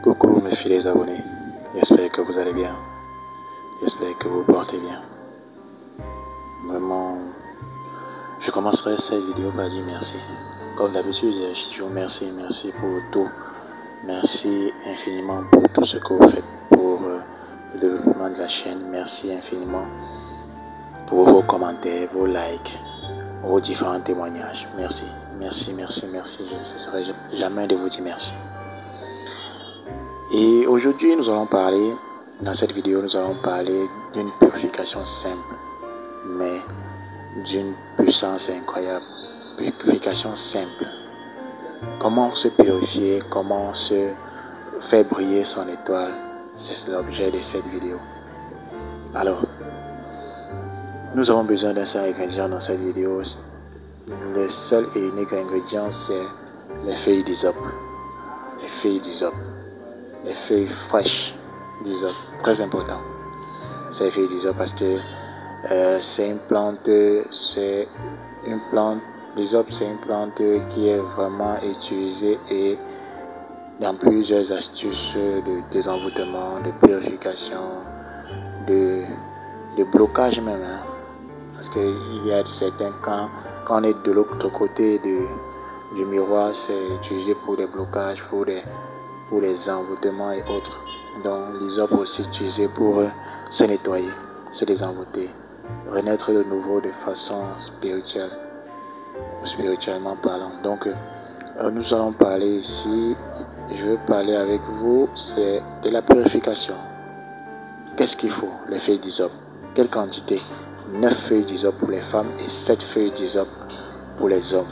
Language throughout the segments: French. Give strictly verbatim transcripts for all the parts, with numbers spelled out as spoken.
Coucou mes fidèles abonnés, j'espère que vous allez bien, j'espère que vous portez bien. Vraiment, je commencerai cette vidéo par dire merci. Comme d'habitude, je vous remercie, merci pour tout. Merci infiniment pour tout ce que vous faites pour euh, le développement de la chaîne. Merci infiniment pour vos commentaires, vos likes, vos différents témoignages. Merci, merci, merci, merci. Je ne cesserai jamais de vous dire merci. Et aujourd'hui, nous allons parler, dans cette vidéo, nous allons parler d'une purification simple, mais d'une puissance incroyable. Purification simple. Comment se purifier, comment se faire briller son étoile, c'est l'objet de cette vidéo. Alors, nous avons besoin d'un seul ingrédient dans cette vidéo. Le seul et unique ingrédient, c'est les feuilles d'hysope. Les feuilles d'hysope. Les feuilles fraîches d'hysope, très important. C'est les feuilles d'hysope parce que euh, c'est une plante, c'est une plante, l'hysope c'est une plante qui est vraiment utilisée et dans plusieurs astuces de désenvoûtement, de purification, de, de blocage même. Hein. Parce qu'il y a certains cas, quand on est de l'autre côté de, du miroir, c'est utilisé pour des blocages, pour des pour les envoûtements et autres. Donc l'hysope aussi utilisé pour euh, se nettoyer, se désenvoûter, renaître de nouveau de façon spirituelle, spirituellement parlant. Donc euh, nous allons parler ici, je veux parler avec vous, c'est de la purification. Qu'est-ce qu'il faut? Les feuilles d'hysope. Quelle quantité? neuf feuilles d'hysope pour les femmes et sept feuilles d'hysope pour les hommes.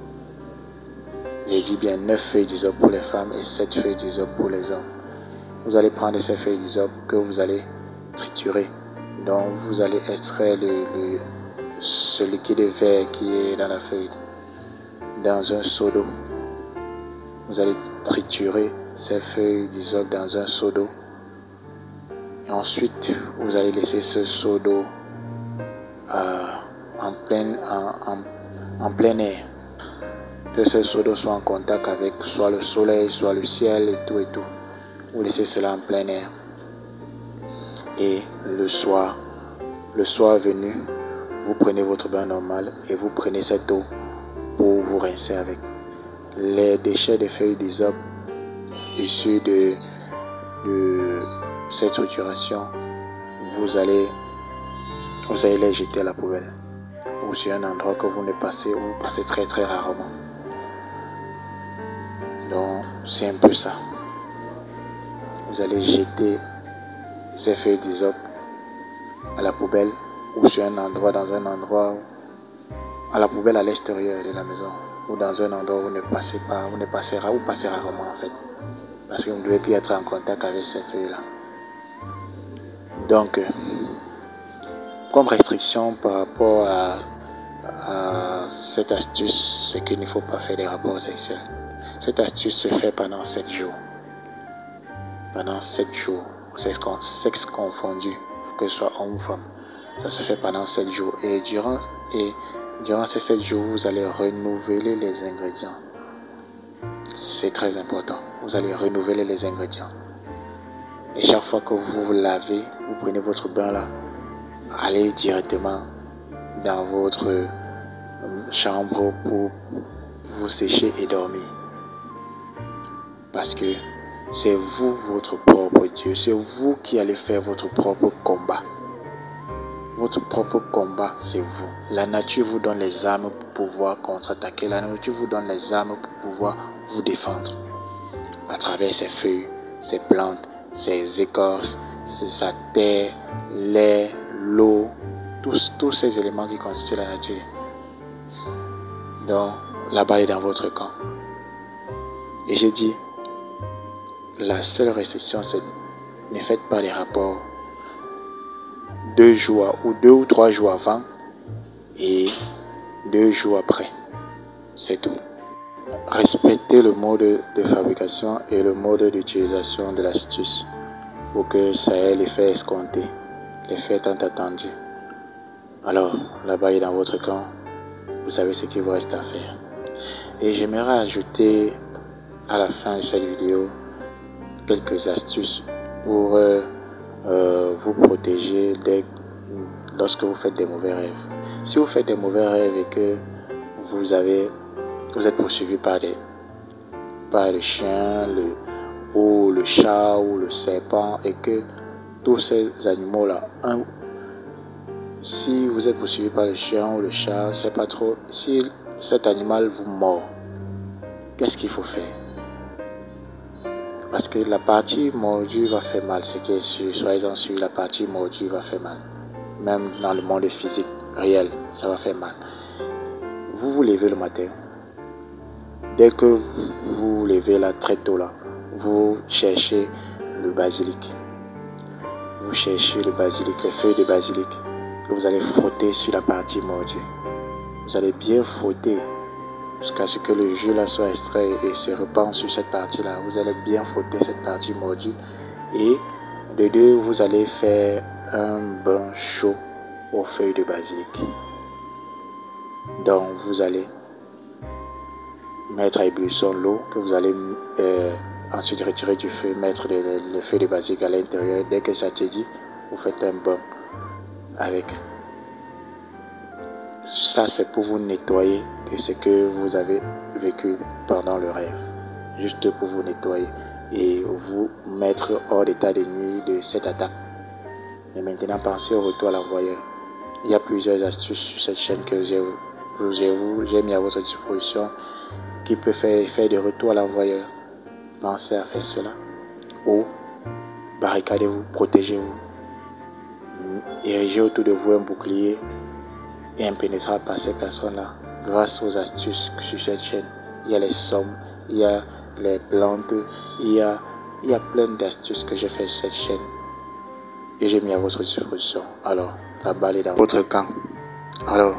J'ai dit bien neuf feuilles d'hysope pour les femmes et sept feuilles d'hysope pour les hommes. Vous allez prendre ces feuilles d'hysope que vous allez triturer. Donc vous allez extraire le, le, ce liquide vert qui est dans la feuille dans un seau d'eau. Vous allez triturer ces feuilles d'hysope dans un seau d'eau. Et ensuite, vous allez laisser ce seau d'eau euh, en, plein, en, en, en plein air. Que ce seau d'eau soit en contact avec soit le soleil, soit le ciel et tout et tout. Vous laissez cela en plein air. Et le soir, le soir venu, vous prenez votre bain normal et vous prenez cette eau pour vous rincer avec. Les déchets des feuilles d'hysope issus de, de cette structuration, vous allez, vous allez les jeter à la poubelle. Ou sur un endroit que vous ne passez, vous passez très très rarement. Donc c'est un peu ça. Vous allez jeter ces feuilles d'hysope à la poubelle ou sur un endroit, dans un endroit, à la poubelle à l'extérieur de la maison ou dans un endroit où vous ne passez pas, vous ne passez, vous passez rarement en fait. Parce que vous ne devez plus être en contact avec ces feuilles-là. Donc, comme restriction par rapport à, à cette astuce, c'est qu'il ne faut pas faire des rapports sexuels. Cette astuce se fait pendant sept jours. Pendant sept jours, sexe confondu, que ce soit homme ou femme. Ça se fait pendant sept jours. Et durant, et durant ces sept jours, vous allez renouveler les ingrédients. C'est très important. Vous allez renouveler les ingrédients. Et chaque fois que vous vous lavez, vous prenez votre bain là, allez directement dans votre chambre pour vous sécher et dormir. Parce que c'est vous, votre propre Dieu. C'est vous qui allez faire votre propre combat. Votre propre combat, c'est vous. La nature vous donne les armes pour pouvoir contre-attaquer. La nature vous donne les armes pour pouvoir vous défendre. À travers ces feuilles, ces plantes, ces écorces, sa terre, l'air, l'eau, tous, tous ces éléments qui constituent la nature. Donc, la balle est dans votre camp. Et j'ai dit, la seule restriction, c'est ne faites pas les rapports deux jours ou deux ou trois jours avant et deux jours après. C'est tout. Respectez le mode de fabrication et le mode d'utilisation de l'astuce pour que ça ait l'effet escompté, l'effet tant attendu. Alors, la balle est dans votre camp. Vous savez ce qu'il vous reste à faire. Et j'aimerais ajouter à la fin de cette vidéo quelques astuces pour euh, euh, vous protéger dès, lorsque vous faites des mauvais rêves. Si vous faites des mauvais rêves et que vous, avez, vous êtes poursuivi par, des, par le chien, le, ou le chat, ou le serpent, et que tous ces animaux-là, si vous êtes poursuivi par le chien ou le chat, c'est pas trop, si cet animal vous mord, qu'est-ce qu'il faut faire? Parce que la partie mordue va faire mal, ce qui est sûr, soyez-en sûr, la partie mordue va faire mal. Même dans le monde physique réel, ça va faire mal. Vous vous levez le matin, dès que vous vous levez là très tôt là, vous cherchez le basilic. Vous cherchez le basilic, les feuilles de basilic que vous allez frotter sur la partie mordue. Vous allez bien frotter jusqu'à ce que le jus là soit extrait et se répand sur cette partie là. Vous allez bien frotter cette partie mordue et de deux, vous allez faire un bain chaud aux feuilles de basilic. Donc vous allez mettre à ébullition l'eau que vous allez euh, ensuite retirer du feu, mettre les, les feuilles de basilic à l'intérieur. Dès que ça t'est dit, vous faites un bain avec. Ça, c'est pour vous nettoyer de ce que vous avez vécu pendant le rêve. Juste pour vous nettoyer et vous mettre hors d'état de nuit de cette attaque. Et maintenant, pensez au retour à l'envoyeur. Il y a plusieurs astuces sur cette chaîne que j'ai mis à votre disposition qui peut faire effet de retour à l'envoyeur. Pensez à faire cela. Ou barricadez-vous, protégez-vous. Érigez autour de vous un bouclier et impénétrable par ces personnes-là. Grâce aux astuces sur cette chaîne, il y a les sommes, il y a les plantes, il y a, il y a plein d'astuces que j'ai fait sur cette chaîne et j'ai mis à votre disposition. Alors, la balle est dans votre camp. Alors,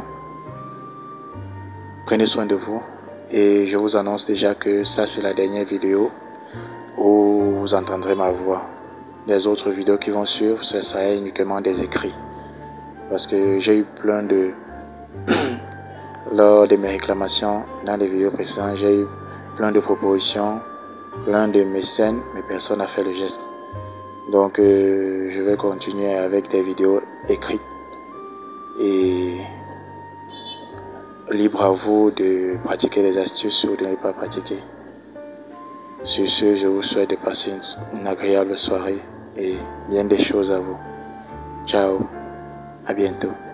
prenez soin de vous et je vous annonce déjà que ça c'est la dernière vidéo où vous entendrez ma voix. Les autres vidéos qui vont suivre, ce sera uniquement des écrits. Parce que j'ai eu plein de... Lors de mes réclamations dans les vidéos précédentes, j'ai eu plein de propositions, plein de mécènes, mais personne n'a fait le geste. Donc euh, je vais continuer avec des vidéos écrites et libre à vous de pratiquer les astuces ou de ne pas pratiquer. Sur ce, je vous souhaite de passer une, une agréable soirée et bien des choses à vous. Ciao, à bientôt.